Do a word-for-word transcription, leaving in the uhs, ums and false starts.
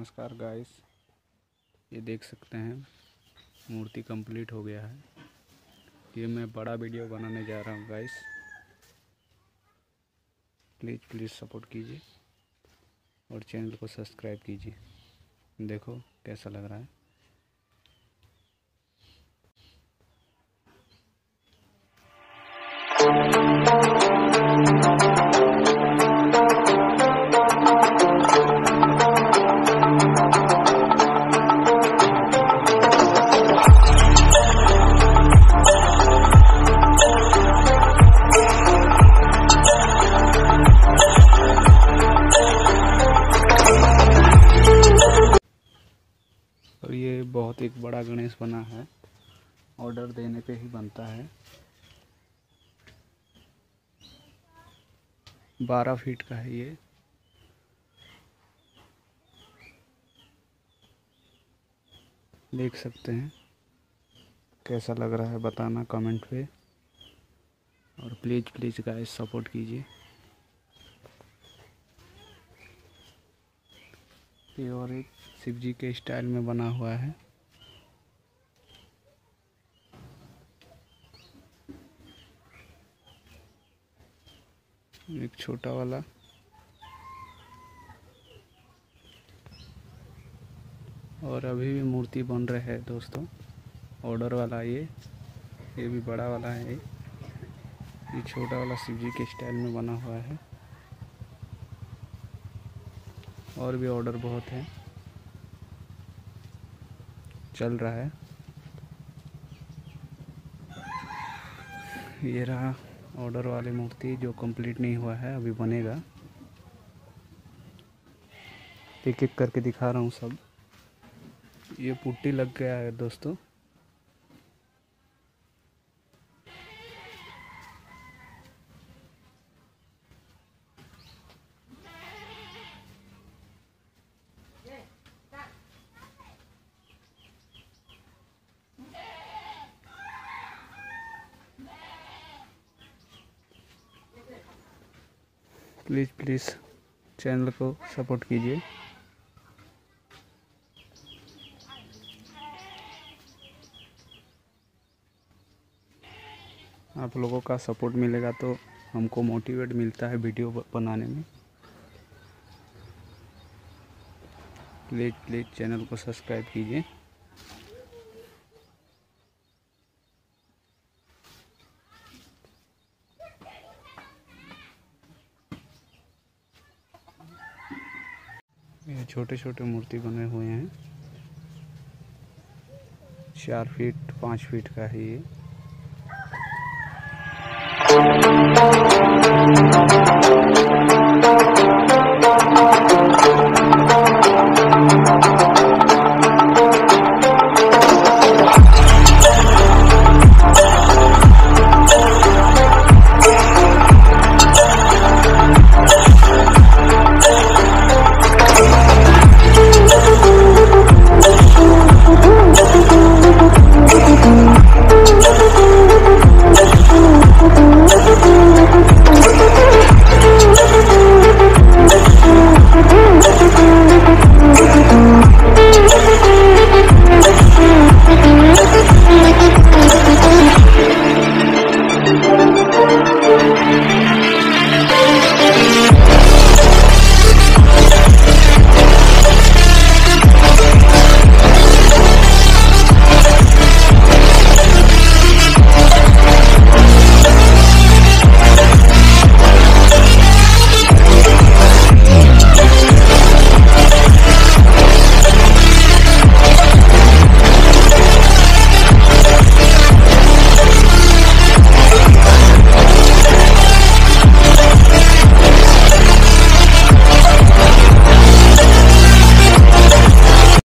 नमस्कार गाइस, ये देख सकते हैं मूर्ति कंप्लीट हो गया है। ये मैं बड़ा वीडियो बनाने जा रहा हूँ गाइस, प्लीज़ प्लीज़ सपोर्ट कीजिए और चैनल को सब्सक्राइब कीजिए। देखो कैसा लग रहा है। और ये बहुत एक बड़ा गणेश बना है, ऑर्डर देने पे ही बनता है। बारह फीट का है ये। देख सकते हैं कैसा लग रहा है, बताना कमेंट पे। और प्लीज़ प्लीज़ गाइस सपोर्ट कीजिए। ये और एक शिव जी के स्टाइल में बना हुआ है। एक छोटा वाला और अभी भी मूर्ति बन रहा है दोस्तों। ऑर्डर वाला ये ये भी बड़ा वाला है। ये छोटा वाला शिव जी के स्टाइल में बना हुआ है। और भी ऑर्डर बहुत है, चल रहा है। ये रहा ऑर्डर वाली मूर्ति जो कंप्लीट नहीं हुआ है, अभी बनेगा। एक एक करके दिखा रहा हूँ सब। ये पुट्टी लग गया है दोस्तों। प्लीज़ प्लीज़ चैनल को सपोर्ट कीजिए। आप लोगों का सपोर्ट मिलेगा तो हमको मोटिवेट मिलता है वीडियो बनाने में। प्लीज़ प्लीज़ चैनल को सब्सक्राइब कीजिए। ये छोटे छोटे मूर्ति बने हुए हैं। चार फीट पाँच फीट का है ये।